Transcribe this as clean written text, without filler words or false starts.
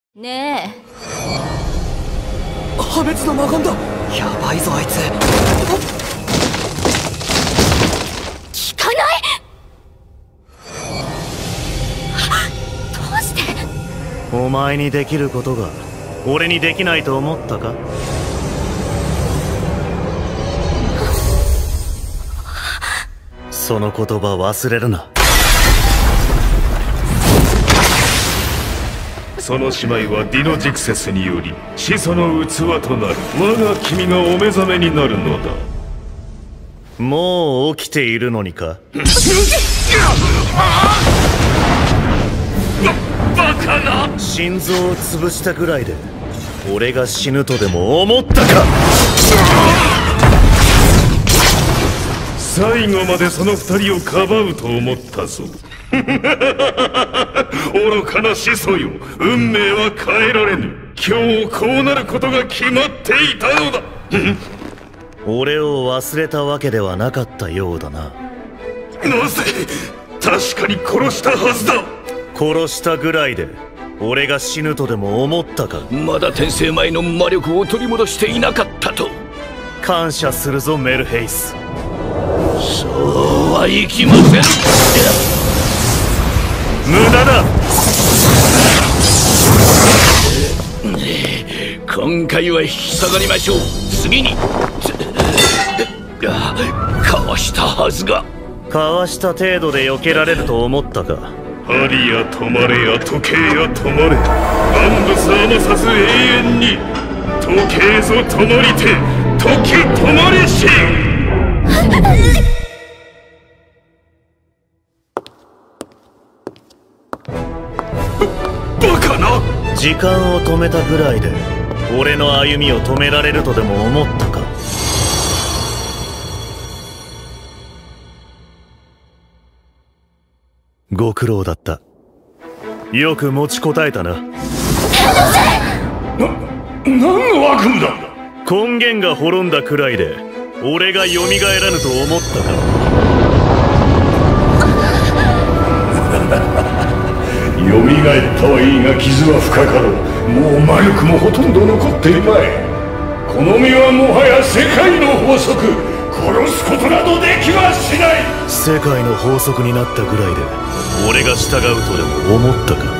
ねえ、 破滅の魔眼だ。 やばいぞあいつ。 効かない。どうして。 お前にできることが俺にできないと思ったか。その言葉忘れるな。 その姉妹はディノジクセスにより始祖の器となる。我が君がお目覚めになるのだ。 もう起きているのにか。 バカな。 心臓を潰したぐらいで俺が死ぬとでも思ったか。 最後までその二人をかばうと思ったぞ。愚かな始祖よ、運命は変えられぬ。今日こうなることが決まっていたのだ。 俺を忘れたわけではなかったようだな。 なぜ。確かに殺したはずだ。 殺したぐらいで俺が死ぬとでも思ったか。 まだ転生前の魔力を取り戻していなかったと。 感謝するぞメルヘイス。 そうはいきません。 無駄だ。 今回は引き下がりましょう。次にかわしたはずが。 かわした程度で避けられると思ったか。 針や止まれや時計や止まれ。万物余さず永遠に。時計ぞ止まりて時止まりし。バカな。 時間を止めたぐらいで俺の歩みを止められるとでも思ったか。ご苦労だった。よく持ちこたえたな。 何の悪夢だ。 根源が滅んだくらいで俺が蘇らぬと思ったか。 蘇ったはいいが傷は深かろう。もう魔力もほとんど残っていまい。この身はもはや世界の法則。殺すことなどできはしない。 世界の法則になったぐらいで俺が従うとでも思ったか。